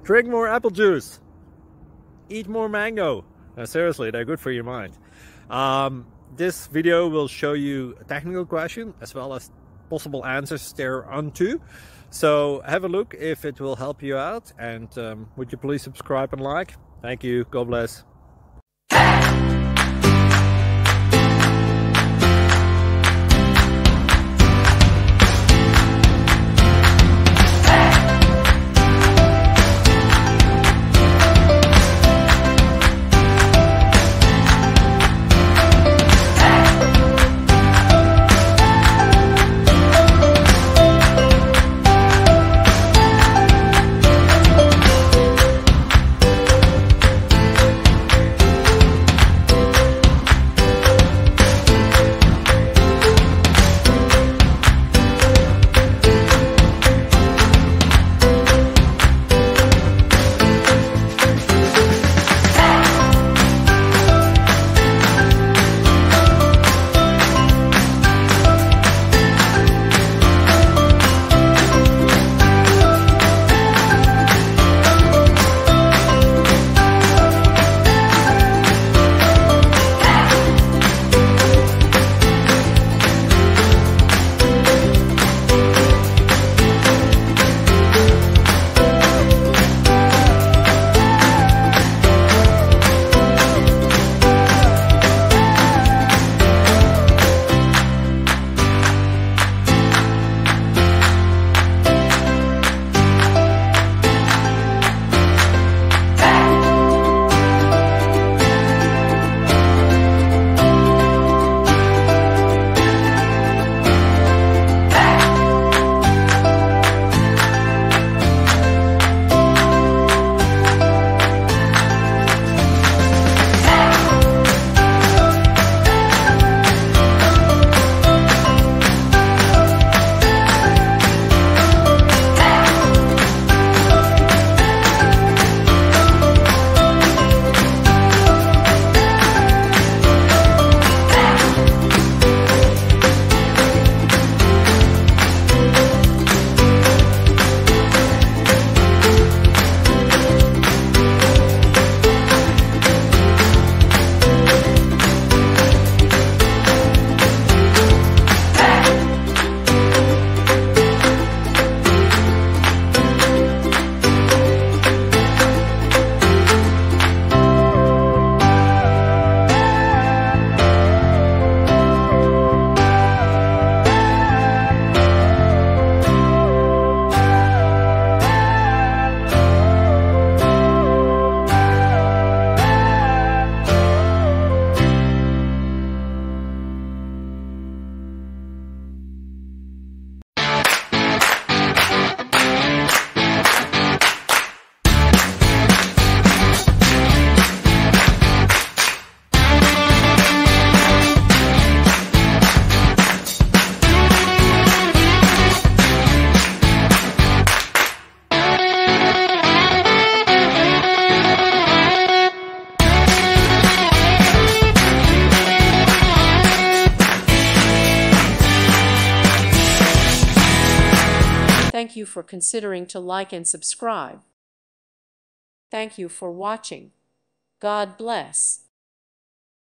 Drink more apple juice. Eat more mango. No, seriously, they're good for your mind. This video will show you a technical question as well as possible answers thereunto. So have a look if it will help you out, and would you please subscribe and like? Thank you. God bless. Thank you for considering to like and subscribe. Thank you for watching. God bless.